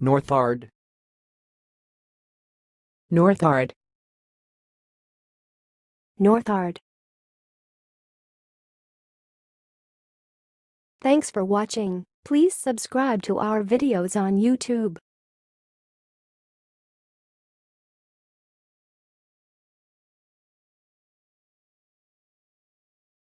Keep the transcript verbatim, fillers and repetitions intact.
North-ard. North-ard. North-ard. Thanks for watching. Please subscribe to our videos on YouTube.